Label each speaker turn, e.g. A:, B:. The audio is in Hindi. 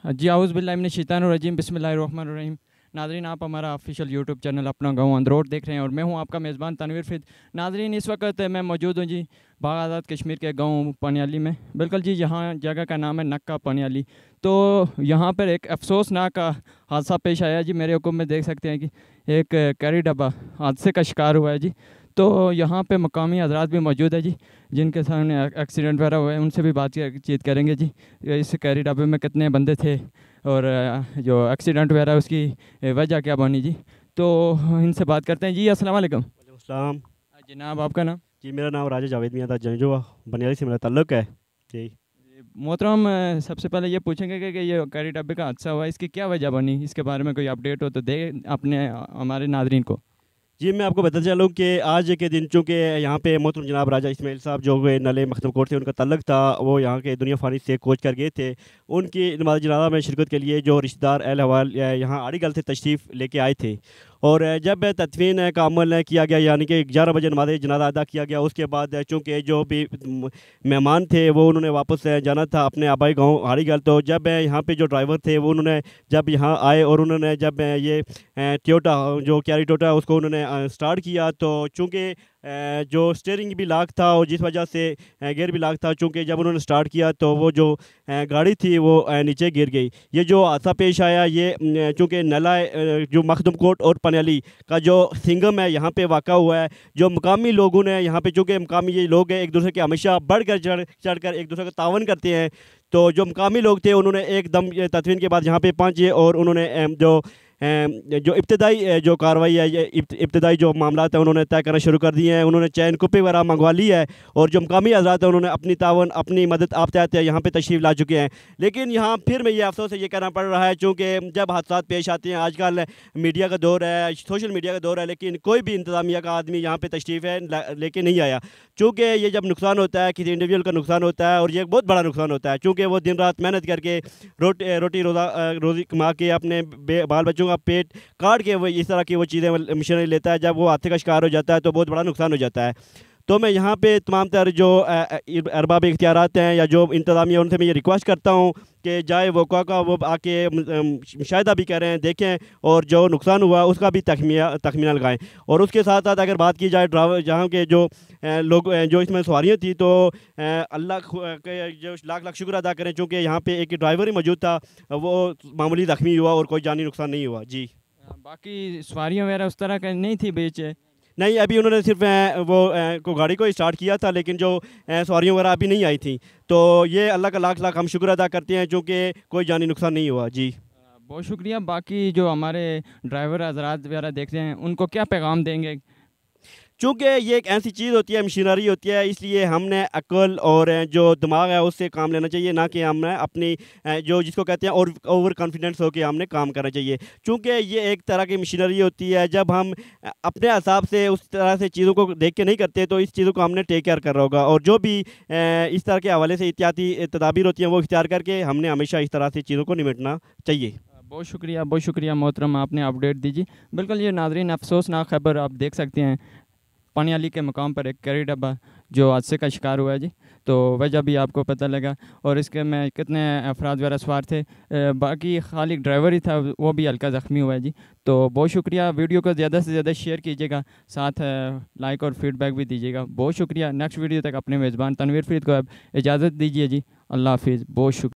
A: जी आउज़ बिल्लाहि मिनश शैतानिर रजीम बिस्मिल्लाहिर्रहमानिर्रहीम। नाज़रीन, आप हमारा ऑफिशियल यूट्यूब चैनल अपना गाँव अंदरोट देख रहे हैं और मैं हूं आपका मेज़बान तनवीर फ़िद। नाज़रीन, इस वक्त मैं मौजूद हूं जी बाग आज़ाद कश्मीर के गांव पनियाली में। बिल्कुल जी, यहाँ जगह का नाम है नक्का पनियाली। तो यहाँ पर एक अफसोसनाक हादसा पेश आया जी। मेरे हुक्म में देख सकते हैं कि एक कैरी डब्बा हादसे का शिकार हुआ है जी। तो यहाँ पे मकामी हजरात भी मौजूद है जी, जिनके सामने एक्सीडेंट वगैरह हुआ है, उनसे भी बातचीत करेंगे जी। इस कैरी डब्बे में कितने बंदे थे और जो एक्सीडेंट वगैरह उसकी वजह क्या बनी जी। तो इनसे बात करते हैं जी। अस्सलाम वालेकुम।
B: वालेकुम।
A: जनाब, आपका नाम?
B: जी मेरा नाम राजा जावेद मियां था, जो बनियाली से मेरा ताल्लुक़ है जी।
A: मोहतरम, सबसे पहले ये पूछेंगे कि ये कैरी डब्बे का हादसा हुआ, इसकी क्या वजह बनी, इसके बारे में कोई अपडेट हो तो दे अपने हमारे नाजरीन को।
B: जी मैं आपको बताता चलूँ कि आज के दिन चूँकि यहाँ पे मोहतरम जनाब राजा इस्माइल साहब जो नले मखदम कोट थे, उनका तल्लक था, वो यहाँ के दुनिया फ़ानी से कोच कर गए थे। उनकी नमाज़ जनाजा में शिरकत के लिए जो रिश्तेदार अहल हवाल यहाँ आड़ीगल से तशरीफ़ लेके आए थे। और जब तदफीन का अमल किया गया, यानी कि 11 बजे नमाज़ जनाजा अदा किया गया, उसके बाद चूँकि जो भी मेहमान थे वो उन्होंने वापस जाना था अपने आबाई गाँव आड़ीगल। तो जब यहाँ पे जो ड्राइवर थे वो उन्होंने जब यहाँ आए और उन्होंने जब ये टोयोटा जो कैरी टोयोटा उसको उन्होंने स्टार्ट किया, तो चूँकि जो स्टीयरिंग भी लॉक था और जिस वजह से गियर भी लॉक था, चूँकि जब उन्होंने स्टार्ट किया तो वो जो गाड़ी थी वो नीचे गिर गई। ये जो हादसा पेश आया ये चूँकि नला जो मखदुम कोट और पनियाली का जो सिंगम है यहाँ पे वाक़ा हुआ है। जो मुकामी लोगों ने यहाँ पे, चूँकि मुकामी ये लोग हैं, एक दूसरे के हमेशा बढ़ चढ़ कर एक दूसरे का तावन करते हैं। तो जो मुकामी लोग थे उन्होंने एकदम तदफीन के बाद यहाँ पे पहुँचे और उन्होंने जो इब्तदाई जो कार्रवाई है, ये इब्तदाई जो मामला है उन्होंने तय करना शुरू कर दिए हैं। उन्होंने चैन कुप्पी वगैरह मंगवा ली है और जो मुकामी हज़रात हैं उन्होंने अपनी तावन अपनी मदद आप तहत यहाँ पे तशरीफ़ ला चुके हैं। लेकिन यहाँ फिर मैं ये अफसोस से ये कहना पड़ रहा है, चूँकि जब हादसा पेश आते हैं, आजकल मीडिया का दौर है, सोशल मीडिया का दौर है, लेकिन कोई भी इंतज़ामिया का आदमी यहाँ पर तशरीफ़ है लेके नहीं आया। चूँकि ये जब नुकसान होता है, किसी इंडिविजुअल का नुकसान होता है और ये एक बहुत बड़ा नुकसान होता है, चूँकि वो दिन रात मेहनत करके रोज़ी कमा के अपने बाल बच्चों का पेट काट के वो इस तरह की वो चीज़ें मशीनरी लेता है, जब वो हादसे का शिकार हो जाता है तो बहुत बड़ा नुकसान हो जाता है। तो मैं यहाँ पे तमाम तर जो अरबाब इख्तियारात हैं या जो इंतज़ामिया, उनसे मैं ये रिक्वेस्ट करता हूँ कि जाए वो वो आके मुशाहिदा भी करें, देखें और जो नुकसान हुआ उसका भी तखमीना लगाएं। और उसके साथ साथ अगर बात की जाए ड्राइवर जहाँ के जो लोग जो इसमें सवारियाँ थी, तो अल्लाह के जो लाख लाख शुक्र अदा करें, चूँकि यहाँ पे एक ड्राइवर ही मौजूद था, वो मामूली ज़ख्मी हुआ और कोई जानी नुकसान नहीं हुआ जी।
A: बाकी सवारियाँ वगैरह उस तरह का नहीं थी बीच?
B: नहीं, अभी उन्होंने सिर्फ को गाड़ी को स्टार्ट किया था, लेकिन जो सवारियाँ वगैरह अभी नहीं आई थी। तो ये अल्लाह का लाख लाख हम शुक्र अदा करते हैं, चूँकि कोई जानी नुकसान नहीं हुआ जी।
A: बहुत शुक्रिया। बाकी जो हमारे ड्राइवर हजरात वगैरह देख रहे हैं, उनको क्या पैगाम देंगे?
B: चूँकि ये एक ऐसी चीज़ होती है, मशीनरी होती है, इसलिए हमने अक्ल और जो दिमाग है उससे काम लेना चाहिए, ना कि हमने अपनी जो जिसको कहते हैं और ओवर कॉन्फिडेंस होकर हमने काम करना चाहिए। चूँकि ये एक तरह की मशीनरी होती है, जब हम अपने हिसाब से उस तरह से चीज़ों को देख के नहीं करते तो इस चीज़ों को हमने टेक केयर करना होगा। और जो भी इस तरह के हवाले से एहतियाती तदाबीर होती हैं वो इख्तियार करके हमने हमेशा इस तरह से चीज़ों को निपटना चाहिए।
A: बहुत शुक्रिया मोहतरम, आपने अपडेट दीजिए। बिल्कुल ये नाज़रीन, अफसोसनाक खबर आप देख सकते हैं, पनियाली के मकाम पर एक कैरी डब्बा जो हादसे का शिकार हुआ है जी। तो वजह भी आपको पता लगा और इसके में कितने अफराद वगैरह सवार थे। बाकी खाली ड्राइवर ही था, वो भी हल्का ज़ख्मी हुआ है जी। तो बहुत शुक्रिया। वीडियो को ज़्यादा से ज़्यादा शेयर कीजिएगा, साथ लाइक और फीडबैक भी दीजिएगा। बहुत शुक्रिया। नेक्स्ट वीडियो तक अपने मेज़बान तनवीर फ़रीद को अब इजाज़त दीजिए जी। अल्लाह हाफिज़। बहुत शुक्रिया।